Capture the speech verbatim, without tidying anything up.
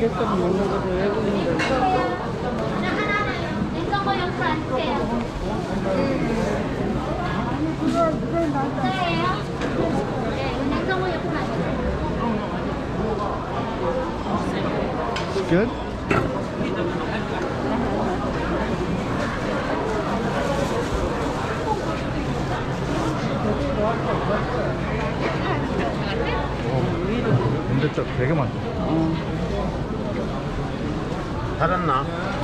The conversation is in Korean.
삼겹살 먹는 것도 외국인들. 냉장고용 프란스예요. 진짜예요? 네, 냉장고용 프란스. Good? 오, 근데 짜 되게 많다. 어. 달았나?